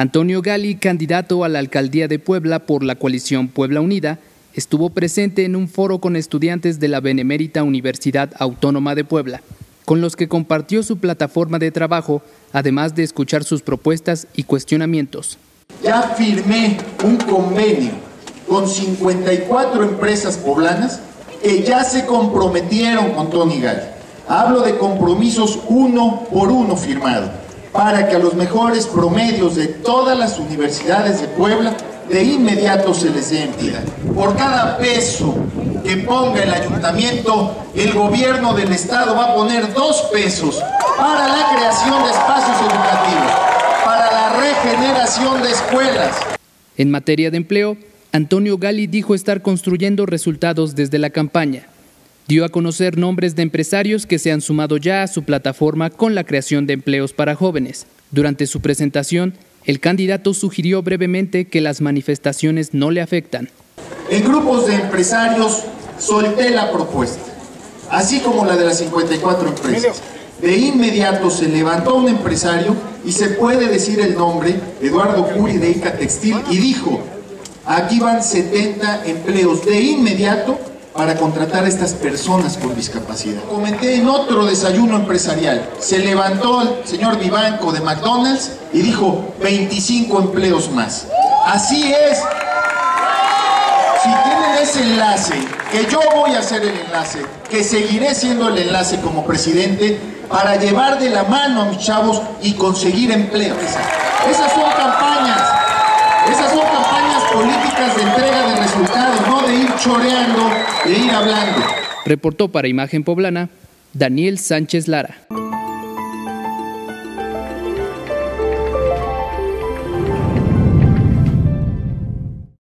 Antonio Gali, candidato a la alcaldía de Puebla por la coalición Puebla Unida, estuvo presente en un foro con estudiantes de la Benemérita Universidad Autónoma de Puebla, con los que compartió su plataforma de trabajo, además de escuchar sus propuestas y cuestionamientos. Ya firmé un convenio con 54 empresas poblanas que ya se comprometieron con Tony Gali. Hablo de compromisos 1 por 1 firmado, para que a los mejores promedios de todas las universidades de Puebla de inmediato se les dé entidad. Por cada peso que ponga el ayuntamiento, el gobierno del estado va a poner 2 pesos para la creación de espacios educativos, para la regeneración de escuelas. En materia de empleo, Antonio Gali dijo estar construyendo resultados desde la campaña. Dio a conocer nombres de empresarios que se han sumado ya a su plataforma con la creación de empleos para jóvenes. Durante su presentación, el candidato sugirió brevemente que las manifestaciones no le afectan. En grupos de empresarios solté la propuesta, así como la de las 54 empresas. De inmediato se levantó un empresario, y se puede decir el nombre, Eduardo Curi de Ica Textil, y dijo: aquí van 70 empleos de inmediato para contratar a estas personas con discapacidad. Comenté en otro desayuno empresarial, se levantó el señor Vivanco de McDonald's y dijo 25 empleos más. Así es. Si tienen ese enlace, que yo voy a hacer el enlace, que seguiré siendo el enlace como presidente para llevar de la mano a mis chavos y conseguir empleo. Esas son campañas políticas de entrega de resultados, no de ir choreando, de ir hablando. Reportó para Imagen Poblana, Daniel Sánchez Lara.